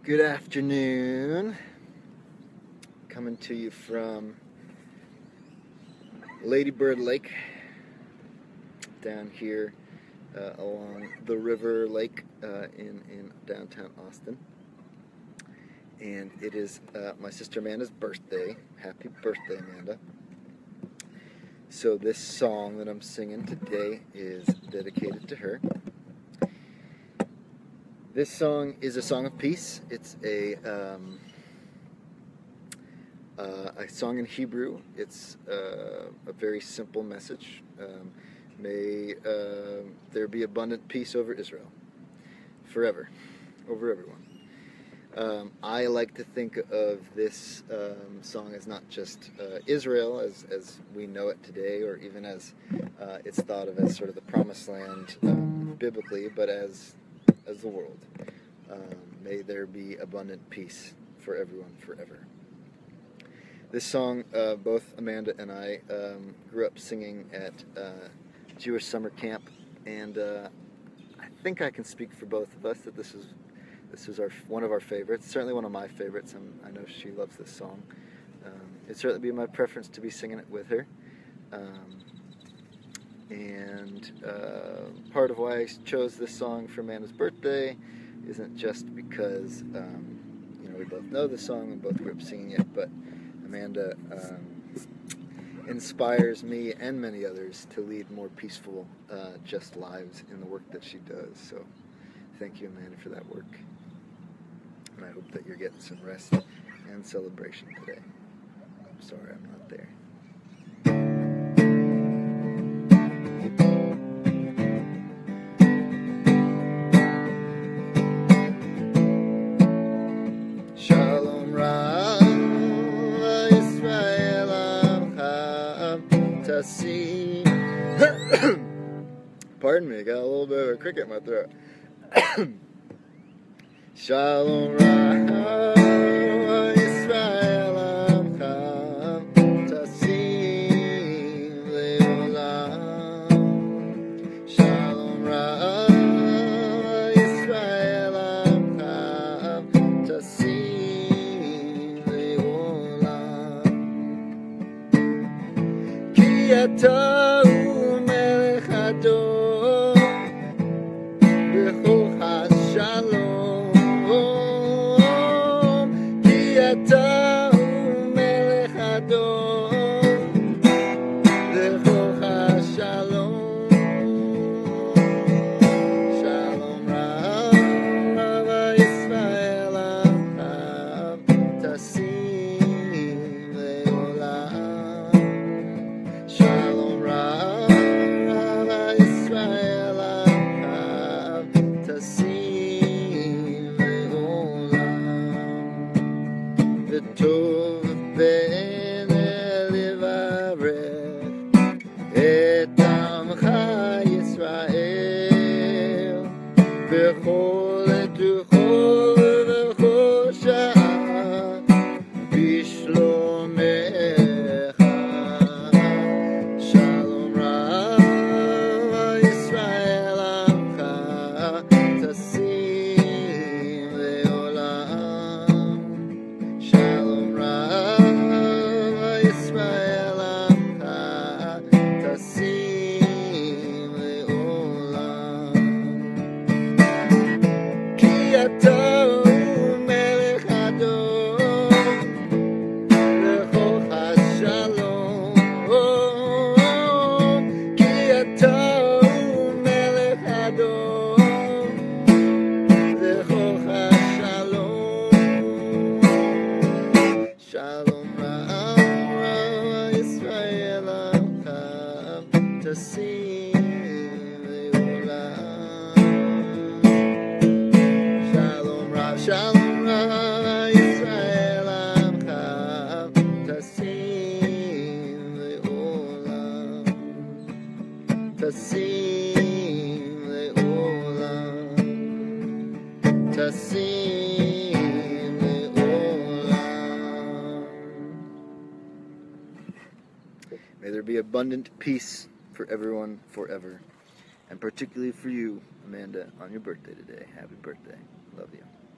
Good afternoon. Coming to you from Lady Bird Lake down here along the River Lake in downtown Austin. And it is my sister Amanda's birthday. Happy birthday, Amanda. So this song that I'm singing today is dedicated to her. This song is a song of peace. It's a song in Hebrew. It's a very simple message. May there be abundant peace over Israel, forever, over everyone. I like to think of this song as not just Israel as we know it today, or even as it's thought of as sort of the promised land biblically, but as the world. May there be abundant peace for everyone forever. This song, both Amanda and I grew up singing at Jewish summer camp, and I think I can speak for both of us that this is one of our favorites, certainly one of my favorites. I know she loves this song. It'd certainly be my preference to be singing it with her. And part of why I chose this song for Amanda's birthday isn't just because we both know the song and both grew up singing it, but Amanda inspires me and many others to lead more peaceful, just lives in the work that she does. So thank you, Amanda, for that work. And I hope that you're getting some rest and celebration today. I'm sorry I'm not there. Shalom Rav Yisrael Amcha Tassim. Pardon me, I got a little bit of a cricket in my throat. Shalom Rav Yisrael Amcha Tassim Le'olam. Shalom Rav Yisrael Amcha Tassim Le'olam. Ki ata hu melech hador b'chol hashalom. Ki ata hu melech hador b'chol hashalom. Shalom Rav Yisrael Amcha Tassim Le'olam. Shalom Rav Yisrael Amcha Tassim Le'olam. V'tov ben levarech et amcha Yisrael b'chol tuchol v'chol sha'ah b'shlomecha. Shalom Rav Yisrael Amcha Tassim Le'olam. Shalom Rav Yisrael Amcha Tassim Le'olam. Ki ata hu melech hador b'chol hashalom. Ki ata hu melech hador b'chol hashalom. Shalom Rav Yisrael Amcha Tassim Le'olam. Shalom Rav Yisrael Amcha Tassim Le'olam. Tassim Le'olam. Tassim Le'olam. May there be abundant peace for everyone forever, and particularly for you, Amanda, on your birthday today. Happy birthday. Love you.